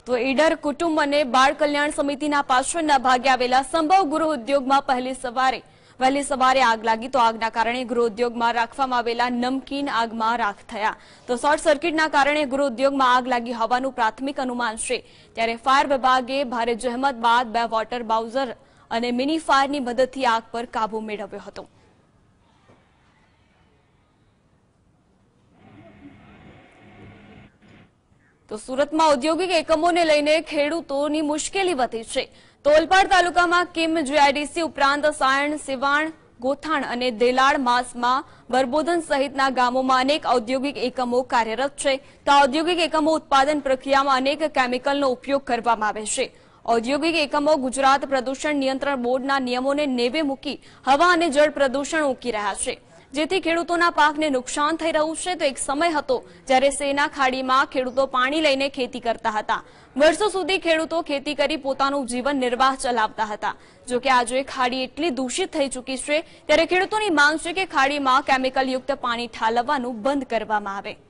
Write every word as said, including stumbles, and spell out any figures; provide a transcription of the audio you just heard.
તો ઈડર કુટુંબ અને બાળ કલ્યાણ સમિતિના પાછળના ભાગે આવેલા સંભવ ગૃહ ઉદ્યોગમાં પહેલી સવારે વહેલી સવારે આગ લાગી તો આગના કારણે ગૃહ ઉદ્યોગમાં રાખવામાં આવેલા નમકીન આગમાં રાખ થયા તો શોર્ટ સર્કિટના કારણે ગૃહ ઉદ્યોગમાં આગ લાગી હોવાનું પ્રાથમિક અનુમાન છે। ત્યારે ફાયર વિભાગે ભારે જહેમત બાદ બે વોટર બાઉઝર અને મિની ફાયરની મદદથી આગ પર કાબુ મેળવ્યો હતો। તો સુરતમાં ઔદ્યોગિક એકમોને લઈને ખેડૂતોની મુશ્કેલી વધી છે। તો ઓલપાડ તાલુકામાં કિમ જીઆઈડીસી ઉપરાંત સાયણ, સિવાણ, ગોથાણ અને દેલાડ માસમાં બરબોધન સહિતના ગામોમાં અનેક ઔદ્યોગિક એકમો કાર્યરત છે। તો ઔદ્યોગિક એકમો ઉત્પાદન પ્રક્રિયામાં અનેક કેમિકલનો ઉપયોગ કરવામાં આવે છે। ઔદ્યોગિક એકમો ગુજરાત પ્રદૂષણ નિયંત્રણ બોર્ડના નિયમોને નેવે મૂકી હવા અને જળ પ્રદૂષણ રોકી રહ્યા છે, જેથી ખેડૂતોના પાકને નુકસાન થઈ રહ્યું છે। તો એક સમય હતો જ્યારે સેના ખાડીમાં ખેડૂતો પાણી લઈને ખેતી કરતા હતા। વર્ષો સુધી ખેડૂતો ખેતી કરી પોતાનું જીવન નિર્વાહ ચલાવતા હતા। જો કે આજે ખાડી એટલી દૂષિત થઈ ચૂકી છે ત્યારે ખેડૂતોની માંગ છે કે ખાડીમાં કેમિકલ યુક્ત પાણી ઠાલવવાનું બંધ કરવામાં આવે।